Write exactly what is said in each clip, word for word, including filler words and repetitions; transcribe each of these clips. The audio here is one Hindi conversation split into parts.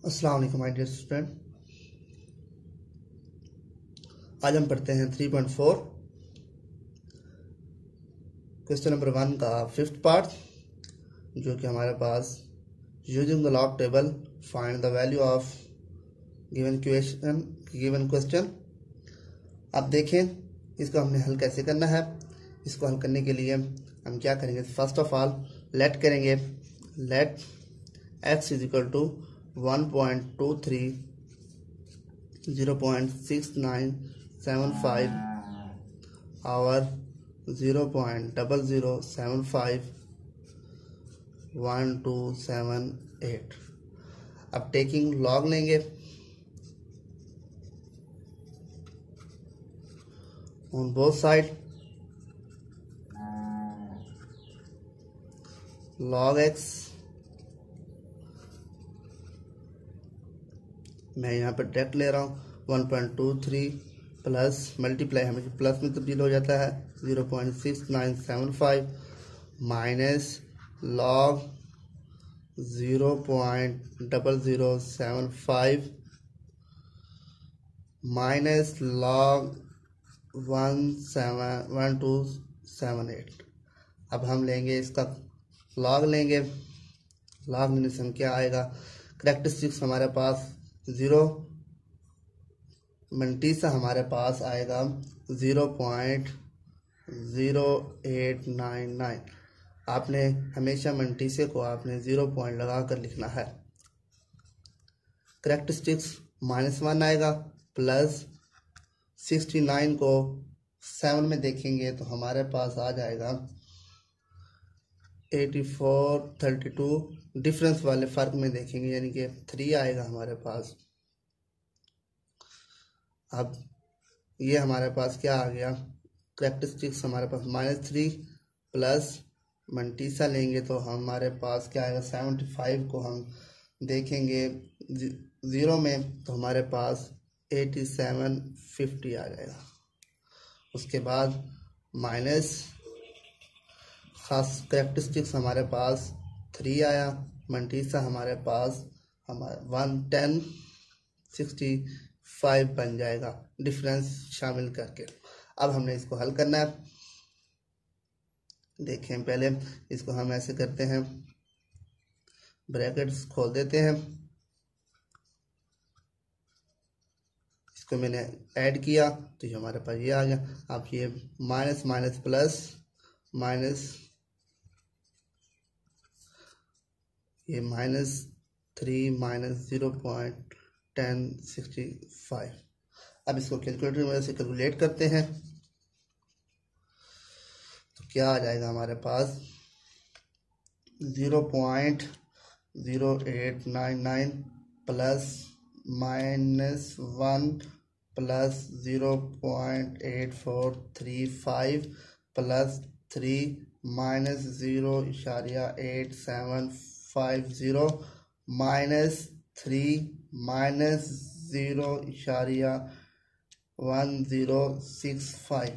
अस्सलाम वालेकुम माय डियर स्टूडेंट। आज हम पढ़ते हैं three point four question number one का फिफ्थ पार्ट, जो कि हमारे पास using the log table find the value of given question given question. अब देखें इसको हमने हल कैसे करना है। इसको हल करने के लिए हम क्या करेंगे, फर्स्ट ऑफ ऑल लेट करेंगे, let X is equal to one point two three zero point six nine seven five और zero point double zero seven five one two seven eight. अब टेकिंग लॉग लेंगे, on both side log X, मैं यहाँ पर डायरेक्ट ले रहा हूँ one point two three plus multiply हमेशा प्लस में तब्दील हो जाता है zero point six nine seven five minus log zero point double zero seven five minus log one seven one two seven eight. अब हम लेंगे इसका लॉग लेंगे, लॉग लेने से हम क्या आएगा, करेक्टरिस्टिक्स हमारे पास ज़ीरो मंटीसा हमारे पास आएगा zero point zero eight nine nine. आपने हमेशा मंटीसे को आपने ज़ीरो पॉइंट लगा कर लिखना है। करेक्टरिस्टिक्स माइनस वन आएगा, प्लस सिक्सटी नाइन को सेवन में देखेंगे तो हमारे पास आ जाएगा eighty four thirty two. Difference वाले फ़र्क में देखेंगे यानी कि थ्री आएगा हमारे पास। अब ये हमारे पास क्या आ गया, करेक्टरिस्टिक्स हमारे पास माइनस थ्री प्लस मंटीसा लेंगे तो हमारे पास क्या आएगा, सेवेंटी फाइव को हम देखेंगे ज़ीरो में तो हमारे पास एटी सेवन फिफ्टी आ जाएगा। उसके बाद माइनस खास करेक्टरिस्टिक्स हमारे पास थ्री आया, मंटीसा हमारे पास हमारे वन टेन सिक्सटी फाइव बन जाएगा डिफरेंस शामिल करके। अब हमने इसको हल करना है। देखें पहले इसको हम ऐसे करते हैं, ब्रैकेट्स खोल देते हैं, इसको मैंने ऐड किया तो ये हमारे पास ये आ गया। अब ये माइनस माइनस प्लस माइनस, ये minus three minus zero point ten sixty five. अब इसको कैलकुलेटर की मदद से कैलकुलेट करते हैं तो क्या आ जाएगा हमारे पास, zero point zero eight nine nine plus minus one plus zero point eight four three five plus three minus zero इशारिया eight seven five zero minus three minus zero इशारिया वन ज़ीरो सिक्स फाइव।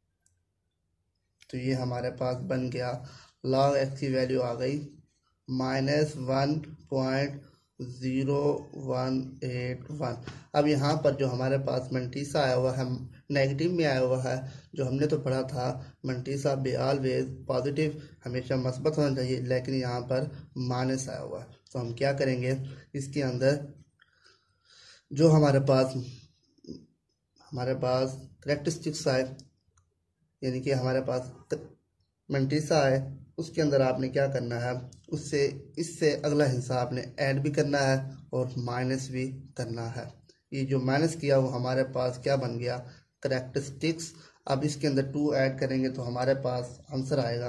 तो ये हमारे पास बन गया, लॉग एक्स की वैल्यू आ गई minus one point zero one eight one. अब यहाँ पर जो हमारे पास मंटीसा आया हुआ है नेगेटिव में आया हुआ है, जो हमने तो पढ़ा था मंटीसा बे ऑलवेज पॉजिटिव हमेशा मस्बत होना चाहिए, लेकिन यहाँ पर माइनस आया हुआ है। तो हम क्या करेंगे, इसके अंदर जो हमारे पास हमारे पास करेक्टरिस्टिक्स आए यानी कि हमारे पास मंटीसा आए, उसके अंदर आपने क्या करना है, उससे इससे अगला हिस्सा आपने ऐड भी करना है और माइनस भी करना है। ये जो माइनस किया वो हमारे पास क्या बन गया, करेक्टरिस्टिक्स। अब इसके अंदर टू ऐड करेंगे तो हमारे पास आंसर आएगा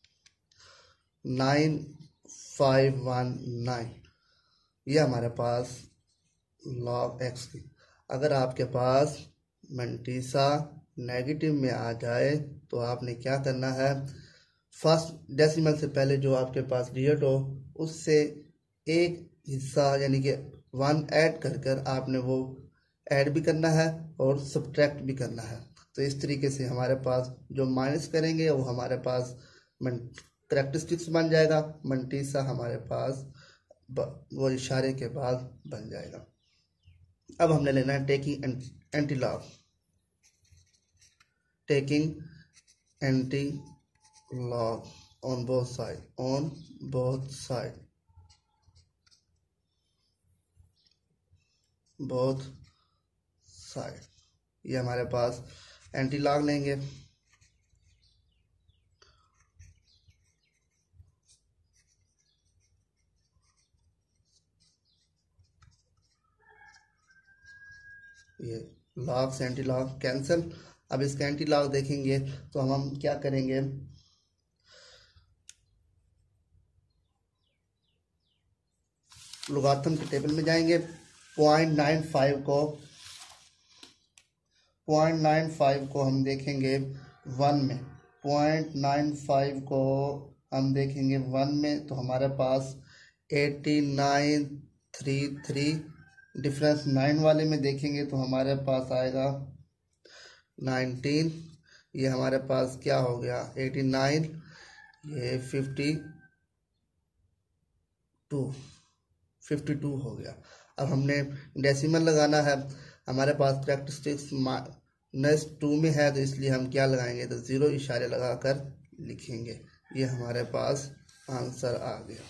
नाइन फाइव वन नाइन। ये हमारे पास लॉग एक्स की। अगर आपके पास मंटीसा नेगेटिव में आ जाए तो आपने क्या करना है, फर्स्ट डेसिमल से पहले जो आपके पास डिजिट हो उससे एक हिस्सा यानी कि वन ऐड कर कर आपने वो ऐड भी करना है और सब्ट्रैक्ट भी करना है। तो इस तरीके से हमारे पास जो माइनस करेंगे वो हमारे पास करेक्टरिस्टिक्स बन जाएगा, मंटीसा हमारे पास वो इशारे के बाद बन जाएगा। अब हमने लेना है taking anti log, taking anti log on both side, on both side, both side. ये हमारे पास एंटी लॉग लेंगे। ये लॉग से एंटी लॉग कैंसिल। अब इसका एंटी लॉग देखेंगे तो हम हम क्या करेंगे, लोगारिथम के टेबल में जाएंगे, पॉइंट नाइन फाइव को पॉइंट नाइन फाइव को हम देखेंगे वन में, पॉइंट नाइन फाइव को हम देखेंगे वन में, तो हमारे पास eighty nine three three, difference nine वाले में देखेंगे तो हमारे पास आएगा नाइनटीन। ये हमारे पास क्या हो गया, एटी नाइन, ये फिफ्टी टू, फिफ्टी टू हो गया। अब हमने डेसिमल लगाना है, हमारे पास करेक्टरिस्टिक्स माइनस टू में है, तो इसलिए हम क्या लगाएंगे, तो ज़ीरो इशारे लगाकर लिखेंगे। ये हमारे पास आंसर आ गया।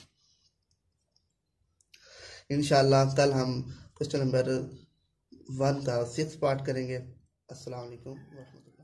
इंशाल्लाह कल हम क्वेश्चन नंबर वन का सिक्स पार्ट करेंगे। अस्सलाम वालेकुम।